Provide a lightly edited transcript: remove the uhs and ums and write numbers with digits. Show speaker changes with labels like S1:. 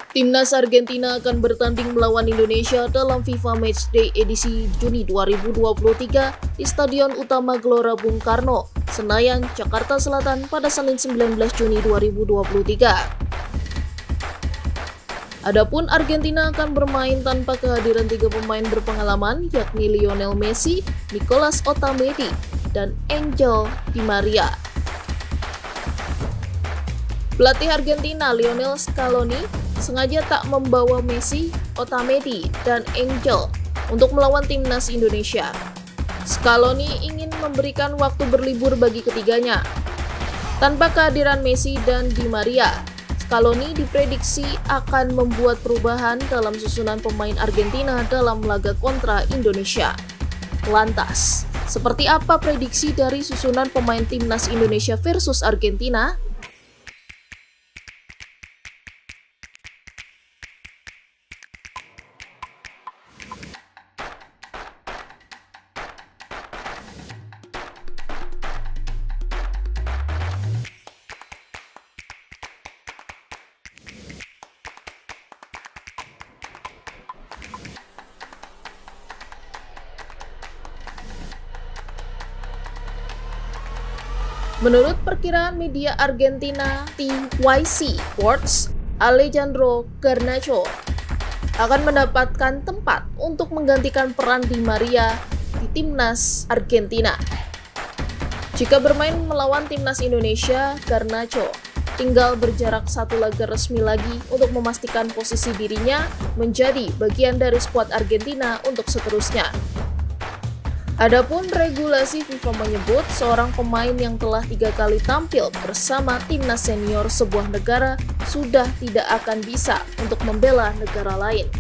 S1: Timnas Argentina akan bertanding melawan Indonesia dalam FIFA Matchday edisi Juni 2023 di Stadion Utama Gelora Bung Karno, Senayan, Jakarta Selatan pada Senin 19 Juni 2023. Adapun Argentina akan bermain tanpa kehadiran 3 pemain berpengalaman, yakni Lionel Messi, Nicolas Otamendi, dan Angel Di Maria. Pelatih Argentina Lionel Scaloni sengaja tak membawa Messi, Otamendi, dan Angel untuk melawan timnas Indonesia. Scaloni ingin memberikan waktu berlibur bagi ketiganya. Tanpa kehadiran Messi dan Di Maria, Scaloni diprediksi akan membuat perubahan dalam susunan pemain Argentina dalam laga kontra Indonesia. Lantas, seperti apa prediksi dari susunan pemain timnas Indonesia versus Argentina? Menurut perkiraan media Argentina TYC Sports, Alejandro Garnacho akan mendapatkan tempat untuk menggantikan peran Di Maria di timnas Argentina. Jika bermain melawan timnas Indonesia, Garnacho tinggal berjarak satu laga resmi lagi untuk memastikan posisi dirinya menjadi bagian dari skuad Argentina untuk seterusnya. Adapun regulasi FIFA menyebut seorang pemain yang telah 3 kali tampil bersama timnas senior sebuah negara sudah tidak akan bisa untuk membela negara lain.